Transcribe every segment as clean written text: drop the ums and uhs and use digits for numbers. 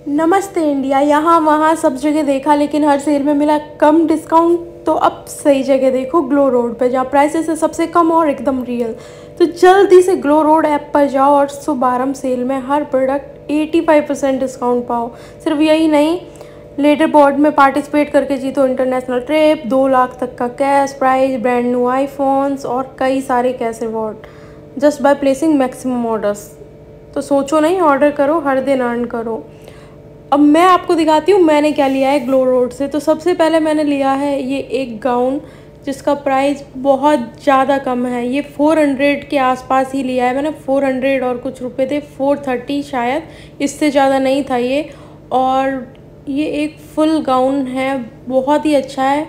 नमस्ते इंडिया। यहाँ वहाँ सब जगह देखा लेकिन हर सेल में मिला कम डिस्काउंट। तो अब सही जगह देखो, ग्लो रोड पे, जहाँ प्राइसेस है सबसे कम और एकदम रियल। तो जल्दी से ग्लो रोड ऐप पर जाओ और शुभारंभ सेल में हर प्रोडक्ट 85% डिस्काउंट पाओ। सिर्फ यही नहीं, लेडर बोर्ड में पार्टिसिपेट करके जीतो इंटरनेशनल ट्रिप, 2 लाख तक का cash prize, brand new iPhones और कई सारे cash reward just by placing maximum orders. तो सोचो नहीं, ऑर्डर करो, हर दिन अर्न करो। अब मैं आपको दिखाती हूँ मैंने क्या लिया है ग्लो रोड से। तो सबसे पहले मैंने लिया है ये एक गाउन जिसका प्राइस बहुत ज़्यादा कम है। ये 400 के आसपास ही लिया है मैंने, 400 और कुछ रुपए थे, 430 शायद, इससे ज़्यादा नहीं था ये। और ये एक फुल गाउन है, बहुत ही अच्छा है।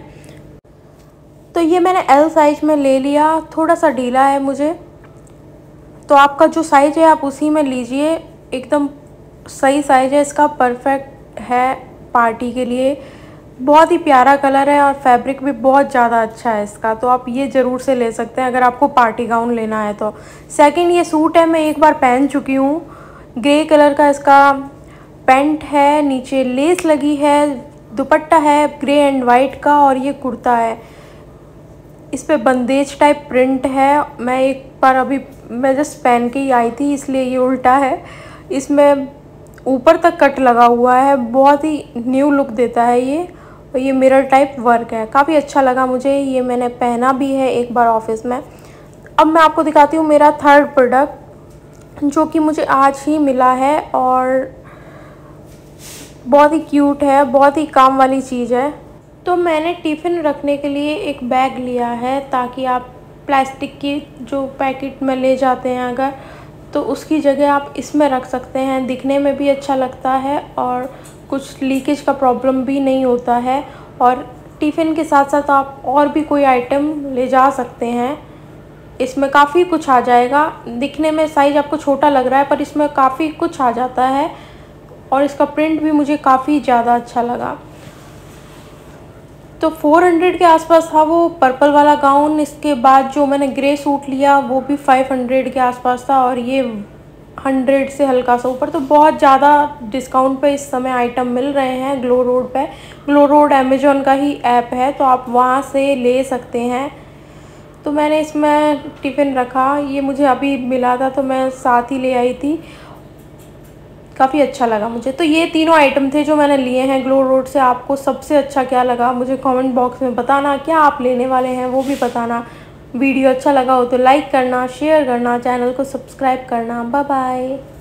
तो ये मैंने एल साइज में ले लिया, थोड़ा सा ढीला है मुझे, तो आपका जो साइज़ है आप उसी में लीजिए। एकदम सही साइज़ है इसका, परफेक्ट है पार्टी के लिए। बहुत ही प्यारा कलर है और फैब्रिक भी बहुत ज़्यादा अच्छा है इसका, तो आप ये ज़रूर से ले सकते हैं अगर आपको पार्टी गाउन लेना है तो। सेकंड, ये सूट है, मैं एक बार पहन चुकी हूँ। ग्रे कलर का इसका पैंट है, नीचे लेस लगी है, दुपट्टा है ग्रे एंड वाइट का, और ये कुर्ता है। इस पे बंदेज टाइप प्रिंट है। मैं एक बार अभी मैं जस्ट पहन के ही आई थी, इसलिए ये उल्टा है। इसमें ऊपर तक कट लगा हुआ है, बहुत ही न्यू लुक देता है ये। और ये मिरर टाइप वर्क है, काफ़ी अच्छा लगा मुझे। ये मैंने पहना भी है एक बार ऑफिस में। अब मैं आपको दिखाती हूँ मेरा थर्ड प्रोडक्ट, जो कि मुझे आज ही मिला है और बहुत ही क्यूट है, बहुत ही काम वाली चीज़ है। तो मैंने टिफ़िन रखने के लिए एक बैग लिया है, ताकि आप प्लास्टिक की जो पैकेट में ले जाते हैं अगर, तो उसकी जगह आप इसमें रख सकते हैं। दिखने में भी अच्छा लगता है और कुछ लीकेज का प्रॉब्लम भी नहीं होता है। और टिफ़िन के साथ साथ आप और भी कोई आइटम ले जा सकते हैं। इसमें काफ़ी कुछ आ जाएगा। दिखने में साइज़ आपको छोटा लग रहा है, पर इसमें काफ़ी कुछ आ जाता है और इसका प्रिंट भी मुझे काफ़ी ज़्यादा अच्छा लगा। तो 400 के आसपास था वो पर्पल वाला गाउन। इसके बाद जो मैंने ग्रे सूट लिया वो भी 500 के आसपास था, और ये 100 से हल्का सा ऊपर। तो बहुत ज़्यादा डिस्काउंट पे इस समय आइटम मिल रहे हैं ग्लो रोड पे। ग्लो रोड अमेज़ॉन का ही ऐप है, तो आप वहाँ से ले सकते हैं। तो मैंने इसमें टिफ़िन रखा, ये मुझे अभी मिला था तो मैं साथ ही ले आई थी। काफ़ी अच्छा लगा मुझे। तो ये तीनों आइटम थे जो मैंने लिए हैं ग्लो रोड से। आपको सबसे अच्छा क्या लगा मुझे कमेंट बॉक्स में बताना, क्या आप लेने वाले हैं वो भी बताना। वीडियो अच्छा लगा हो तो लाइक करना, शेयर करना, चैनल को सब्सक्राइब करना। Bye bye.